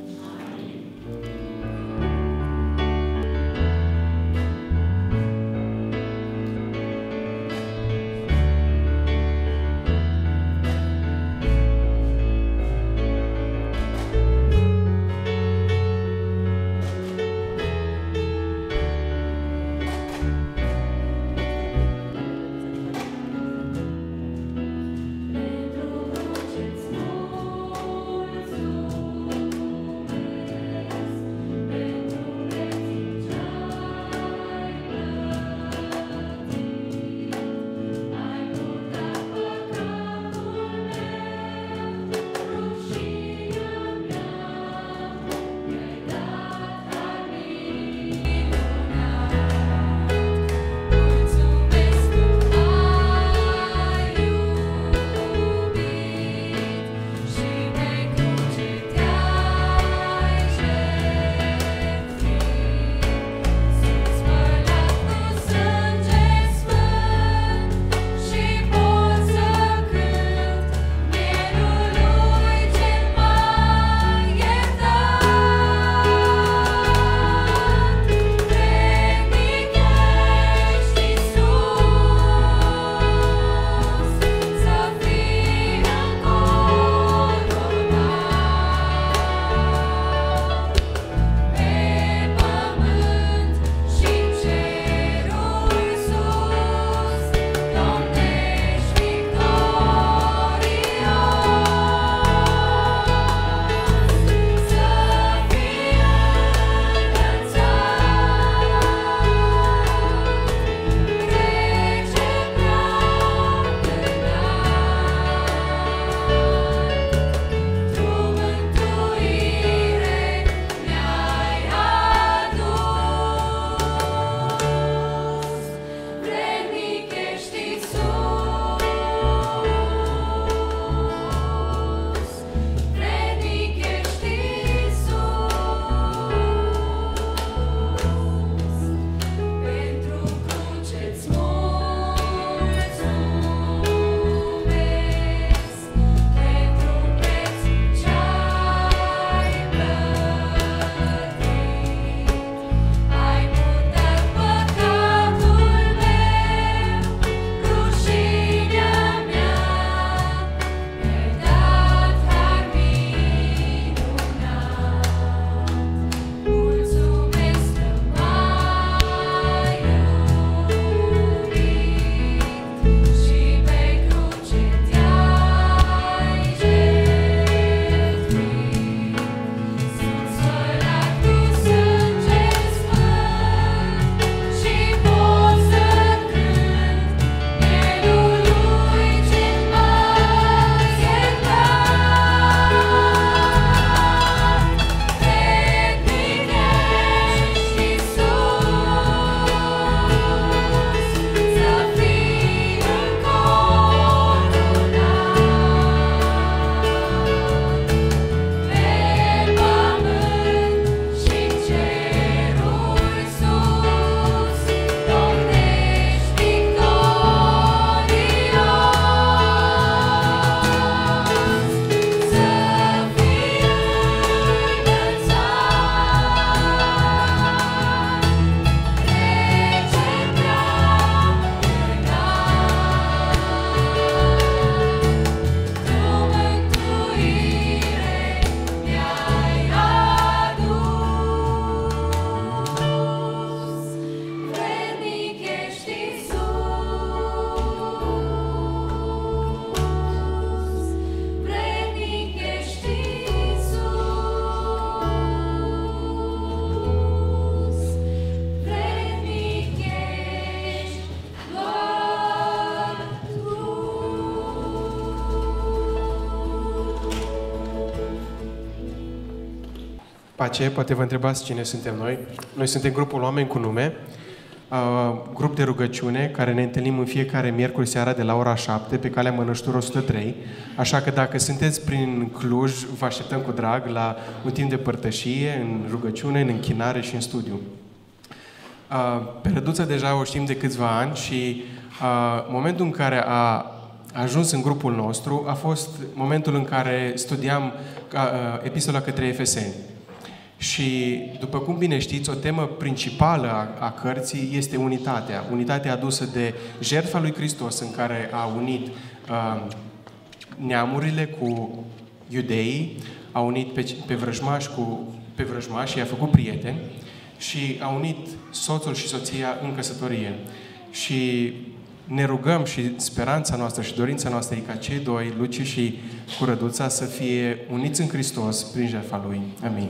Pace, poate vă întrebați cine suntem noi. Noi suntem grupul Oameni cu Nume, grup de rugăciune care ne întâlnim în fiecare miercuri seara de la ora 7 pe calea Mănăștur 103. Așa că dacă sunteți prin Cluj, vă așteptăm cu drag la un timp de părtășie, în rugăciune, în închinare și în studiu. Pe Răduța deja o știm de câțiva ani și momentul în care a ajuns în grupul nostru a fost momentul în care studiam epistola către Efeseni. Și, după cum bine știți, o temă principală a cărții este unitatea. Unitatea adusă de jertfa lui Hristos, în care a unit neamurile cu iudeii, a unit pe vrăjmași și i-a făcut prieteni și a unit soțul și soția în căsătorie. Și ne rugăm și speranța noastră și dorința noastră e ca cei doi, Luci și cu Răduța, să fie uniți în Hristos prin jertfa Lui. Amin.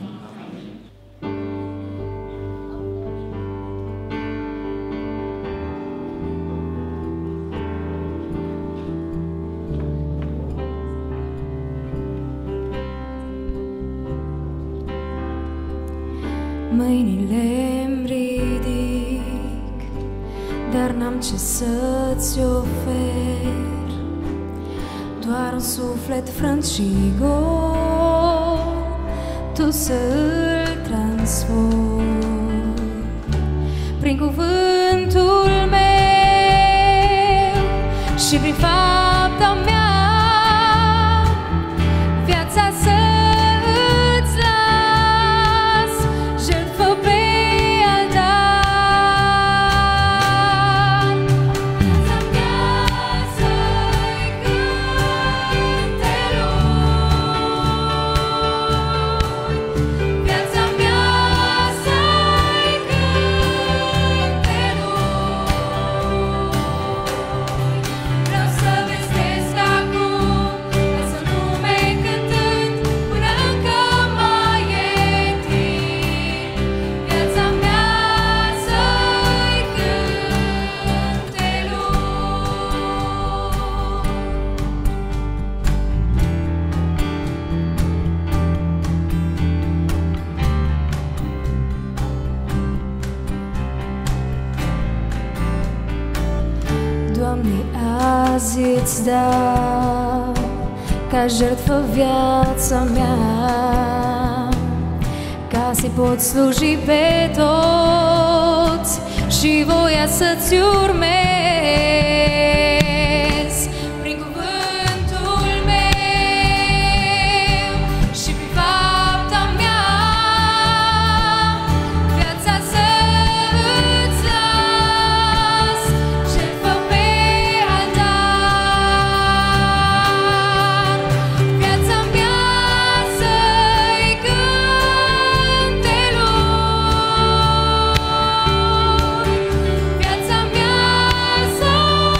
Mâinile-mi ridic, dar n-am ce să-ți ofer, doar un suflet frânt și gol, tu să-l transformi prin cuvântul meu și prin fapta mea, viața să azi îți dau ca jertfă viața mea, ca să-i pot sluji pe toți și voia să-ți urmez prin cuvântul meu și prin fapta mea, viața să-ți las jertfă pe altar.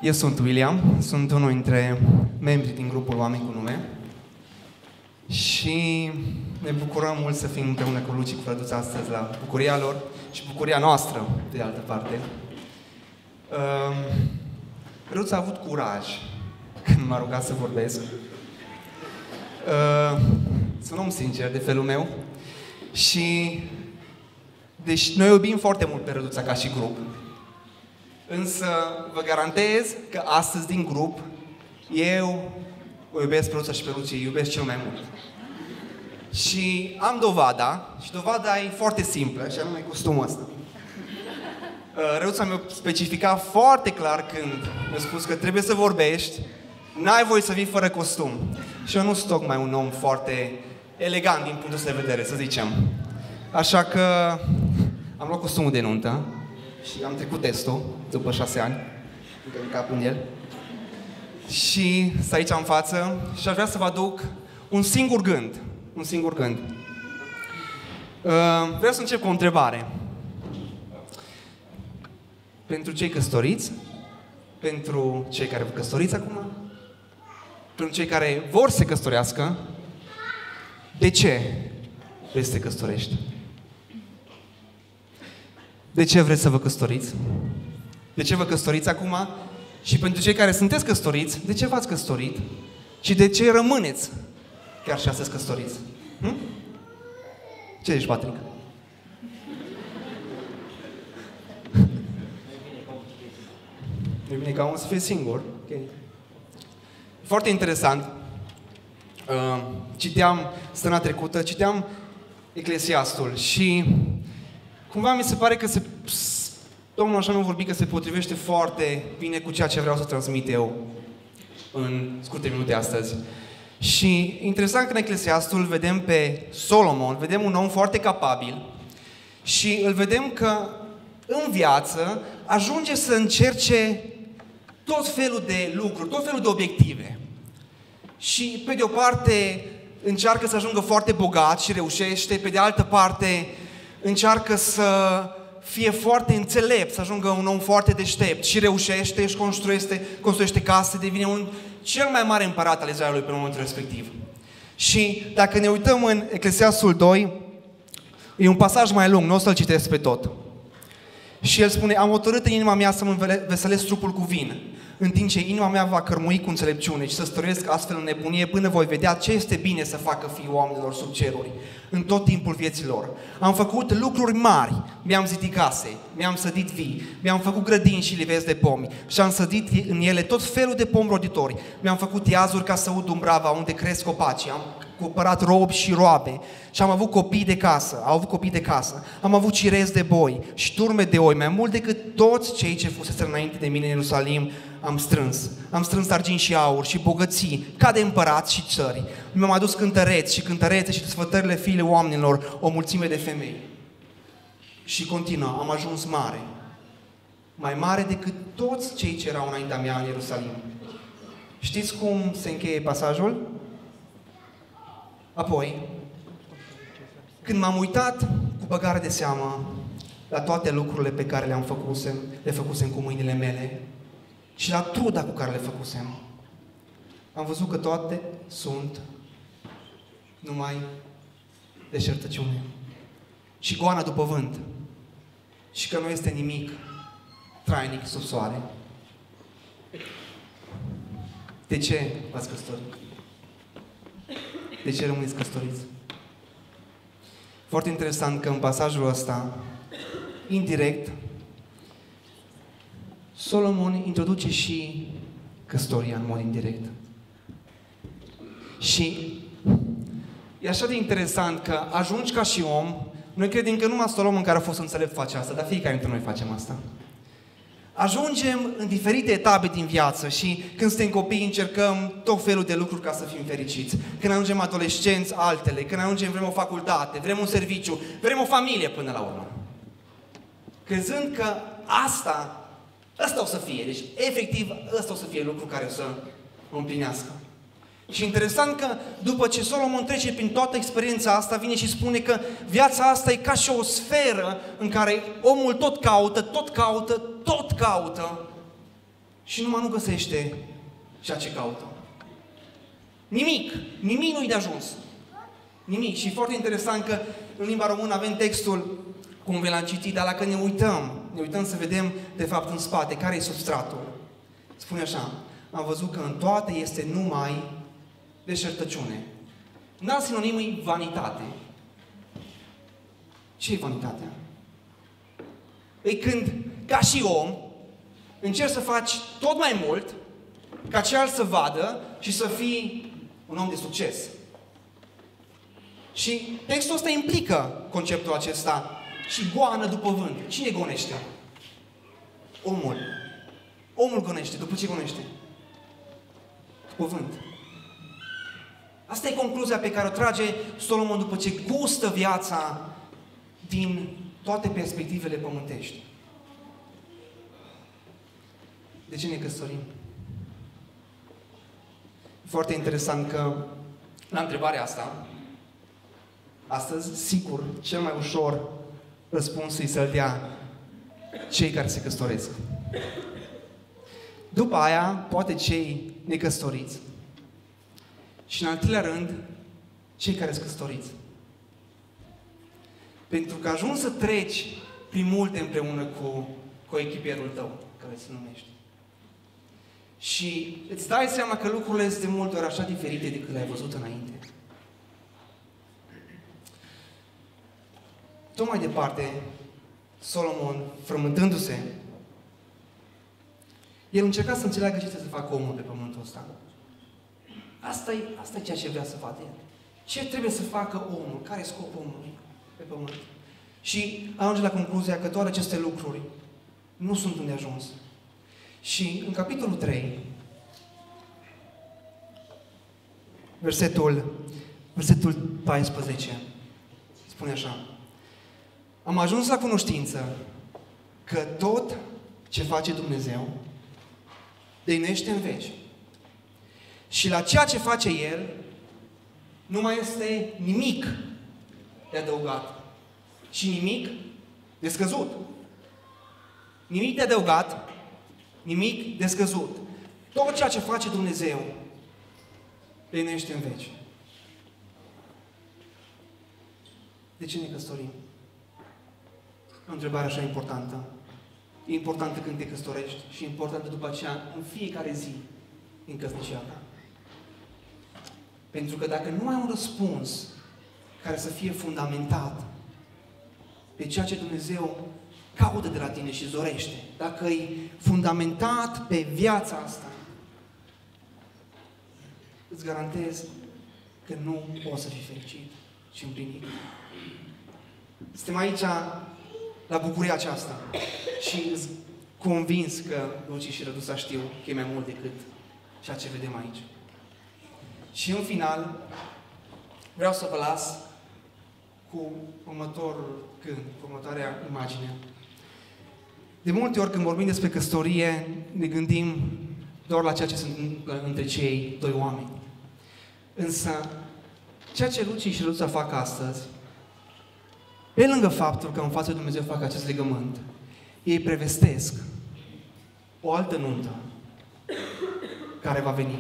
Eu sunt William, sunt unul dintre membrii din grupul Oameni cu Nume și ne bucurăm mult să fim împreună cu Luci, cu Frăduța astăzi la bucuria lor și bucuria noastră, de altă parte. Frăduța a avut curaj când m-a rugat să vorbesc. Sunt un om sincer, de felul meu. Și deci noi iubim foarte mult pe Răduța ca și grup. Însă vă garantez că astăzi din grup eu o iubesc pe Răduța și pe Luci, îi iubesc cel mai mult. Și am dovada, și dovada e foarte simplă, și anume costumul ăsta. Răduța mi-a specificat foarte clar când mi-a spus că trebuie să vorbești, n-ai voie să vii fără costum. Și eu nu sunt tocmai un om foarte elegant din punctul ăsta de vedere, să zicem. Așa că am luat costumul de nuntă și am trecut testul după 6 ani, încă în cap în el. Și sunt aici în față și aș vrea să vă aduc un singur gând. Un singur gând. Vreau să încep cu o întrebare. Pentru cei căsătoriți, pentru cei care vă căsătoriți acum, pentru cei care vor să se căsătorească, de ce vrei să te căsătorești? De ce vreți să vă căsătoriți? De ce vă căsătoriți acum? Și pentru cei care sunteți căsătoriți, de ce v-ați căsătorit? Și de ce rămâneți chiar și astăzi căsătoriți? Ce ești, Patrick? Nu e bine ca omul să fie singur. Okay. Foarte interesant. Citeam săptămâna trecută, citeam Eclesiastul și cumva mi se pare că Domnul așa mi-a vorbit că se potrivește foarte bine cu ceea ce vreau să transmit eu în scurte minute astăzi. Și interesant că în Eclesiastul vedem pe Solomon, vedem un om foarte capabil și îl vedem că în viață ajunge să încerce tot felul de lucruri, tot felul de obiective. Și pe de o parte încearcă să ajungă foarte bogat și reușește, pe de altă parte încearcă să fie foarte înțelept, să ajungă un om foarte deștept și reușește, își construiește case, devine cel mai mare împărat al Israelului pe momentul respectiv. Și dacă ne uităm în Eclesiastul 2, e un pasaj mai lung, nu o să-l citesc pe tot. Și el spune, am hotărât în inima mea să-mi veselesc trupul cu vin, în timp ce inima mea va cărmui cu înțelepciune și să stăruiesc astfel în nebunie până voi vedea ce este bine să facă fiii oamenilor sub ceruri, în tot timpul vieții lor. Am făcut lucruri mari, mi-am zidit case, mi-am sădit vii, mi-am făcut grădini și livezi de pomi și am sădit în ele tot felul de pomi roditori. Mi-am făcut iazuri ca să ud umbrava unde cresc copacii, am cumpărat robi și roabe și am avut copii de casă, am avut cirezi de boi și turme de oi, mai mult decât toți cei ce fusese înainte de mine în Ierusalim am strâns argint și aur și bogății, ca de împărați și țări. Mi-am adus cântăreți și cântărețe și desfătările fiile oamenilor, o mulțime de femei. Și continuă, am ajuns mare, mai mare decât toți cei ce erau înaintea mea în Ierusalim. Știți cum se încheie pasajul? Apoi, când m-am uitat cu băgare de seamă la toate lucrurile pe care le făcusem cu mâinile mele și la truda cu care le făcusem, am văzut că toate sunt numai deșertăciune și goană după vânt și că nu este nimic trainic sub soare. De ce v-ați căsătorit? De ce rămâneți căsătoriți? Foarte interesant că în pasajul ăsta, indirect, Solomon introduce și căsătoria în mod indirect. Și e așa de interesant că ajungi ca și om, noi credem că numai Solomon care a fost înțelept face asta, dar fiecare dintre noi facem asta. Ajungem în diferite etape din viață și când suntem copii încercăm tot felul de lucruri ca să fim fericiți. Când ajungem adolescenți, altele. Când ajungem vrem o facultate, vrem un serviciu, vrem o familie până la urmă. Crezând că asta o să fie. Deci, efectiv, ăsta o să fie lucru care o să o împlinească. Și interesant că după ce Solomon trece prin toată experiența asta, vine și spune că viața asta e ca și o sferă în care omul tot caută, și numai nu găsește ceea ce caută. Nimic nu-i de ajuns. Nimic. Și e foarte interesant că în limba română avem textul, cum vi l-am citit, dar dacă ne uităm să vedem, de fapt, în spate, care e substratul. Spune așa, am văzut că în toate este numai deșertăciune. Un alt sinonim e vanitate. Ce e vanitatea? E când, ca și om, încerci să faci tot mai mult ca ceilalți să vadă și să fii un om de succes. Și textul ăsta implică conceptul acesta și goană după vânt. Cine gonește? Omul. Omul gonește. După ce gonește? După vânt. Asta e concluzia pe care o trage Solomon după ce gustă viața din toate perspectivele pământești. De ce ne căsătorim? Foarte interesant că la întrebarea asta, astăzi, sigur, cel mai ușor răspunsul îi să-l dea cei care se căsătoresc. După aia, poate cei necăsătoriți. Și în al treilea rând, cei care sunt căsătoriți. Pentru că ajungi să treci prin multe împreună cu echipierul tău, care se numește. Și îți dai seama că lucrurile sunt de multe ori așa diferite decât le-ai văzut înainte. Tot mai departe, Solomon, frământându-se, el încerca să înțeleagă ce trebuie să facă omul pe pământul ăsta. Asta e ceea ce vrea să vadă el. Ce trebuie să facă omul? Care e scopul omului pe pământ? Și ajunge la concluzia că toate aceste lucruri nu sunt îndeajuns. Și în capitolul 3, versetul 14, spune așa: am ajuns la cunoștință că tot ce face Dumnezeu dăinuiește în veci. Și la ceea ce face El nu mai este nimic de adăugat și nimic de scăzut. Nimic de adăugat, nimic de scăzut. Tot ceea ce face Dumnezeu dăinuiește în veci. De ce ne căsătorim? O întrebare așa importantă. E importantă când te căsătorești și e importantă după aceea în fiecare zi din căsnicia ta. Pentru că dacă nu ai un răspuns care să fie fundamentat pe ceea ce Dumnezeu caută de la tine și dorește, dacă e fundamentat pe viața asta, îți garantez că nu poți să fii fericit și împlinit. Suntem aici la bucuria aceasta și îți convins că Luci și Rădusa știu că e mai mult decât ceea ce vedem aici. Și în final, vreau să vă las cu următorul cânt, cu următoarea imagine. De multe ori când vorbim despre căsătorie, ne gândim doar la ceea ce se întâmplă între cei doi oameni. Însă, ceea ce Luci și Rădusa fac astăzi, pe lângă faptul că în fața lui Dumnezeu fac acest legământ, ei prevestesc o altă nuntă care va veni.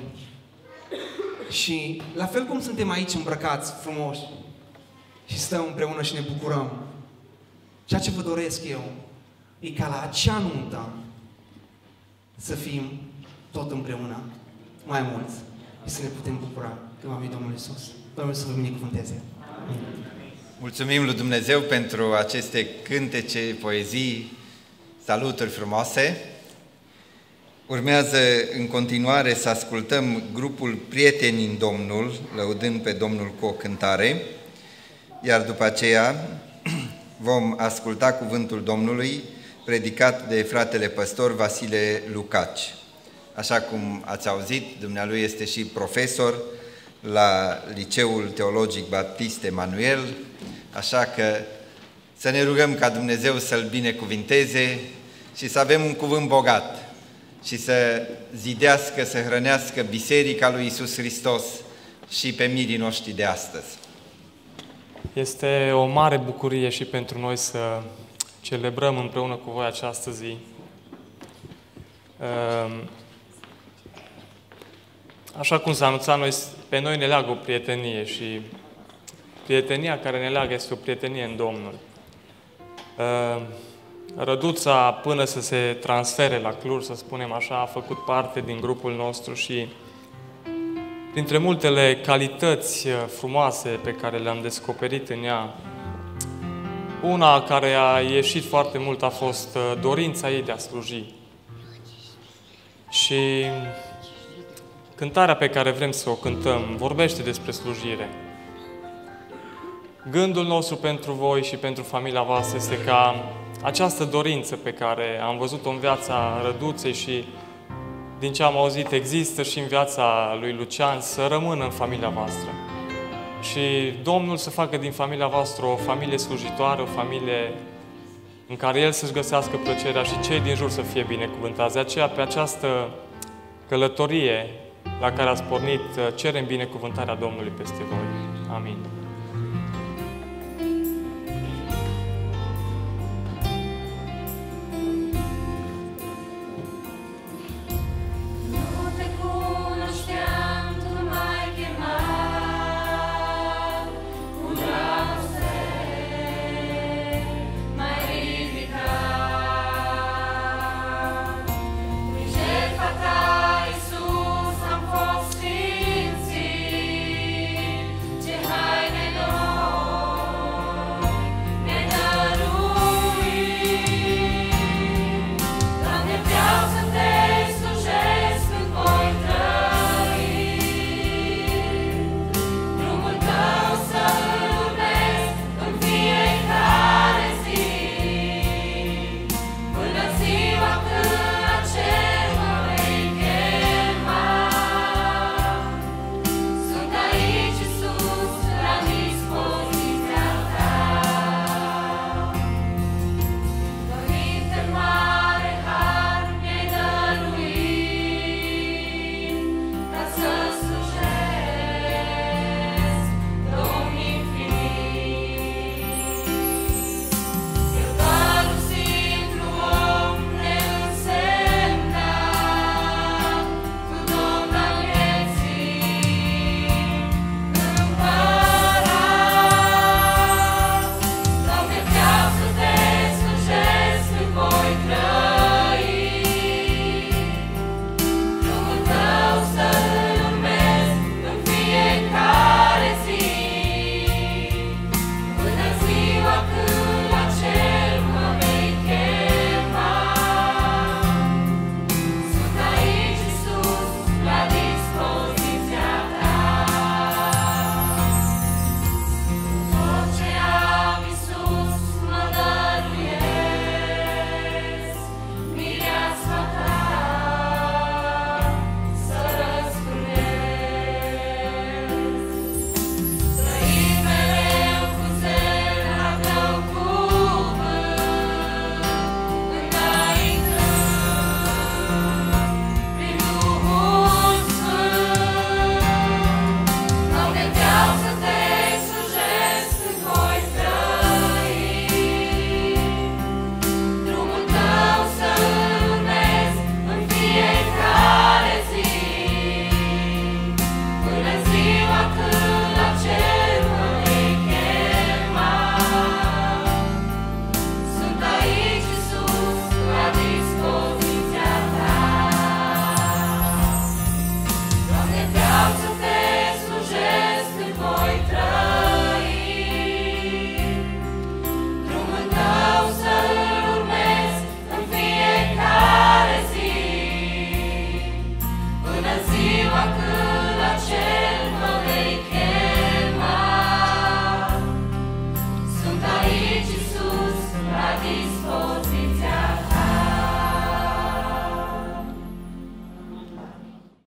Și la fel cum suntem aici îmbrăcați frumoși și stăm împreună și ne bucurăm, ceea ce vă doresc eu e ca la acea nuntă să fim tot împreună, mai mulți, și să ne putem bucura când va veni Domnul Iisus. Domnul să vă binecuvânteze. Mulțumim lui Dumnezeu pentru aceste cântece, poezii, saluturi frumoase. Urmează în continuare să ascultăm grupul Prieteni în Domnul, lăudând pe Domnul cu o cântare, iar după aceea vom asculta cuvântul Domnului predicat de fratele păstor Vasile Lucaci. Așa cum ați auzit, dumnealui este și profesor la Liceul Teologic Baptist Emanuel, așa că să ne rugăm ca Dumnezeu să-l binecuvinteze și să avem un cuvânt bogat și să zidească, să hrănească Biserica lui Iisus Hristos și pe mirii noștri de astăzi. Este o mare bucurie și pentru noi să celebrăm împreună cu voi această zi. Așa cum s-a anunțat, pe noi ne leagă o prietenie și prietenia care ne leagă este o prietenie în Domnul. Răduța, până să se transfere la Cluj, să spunem așa, a făcut parte din grupul nostru și printre multele calități frumoase pe care le-am descoperit în ea, una care a ieșit foarte mult a fost dorința ei de a sluji. Și cântarea pe care vrem să o cântăm vorbește despre slujire. Gândul nostru pentru voi și pentru familia voastră este ca această dorință pe care am văzut-o în viața Răduței și din ce am auzit există și în viața lui Lucian, să rămână în familia voastră. Și Domnul să facă din familia voastră o familie slujitoare, o familie în care El să-și găsească plăcerea și cei din jur să fie binecuvântați. De aceea, pe această călătorie la care ați pornit, cerem binecuvântarea Domnului peste voi. Amin.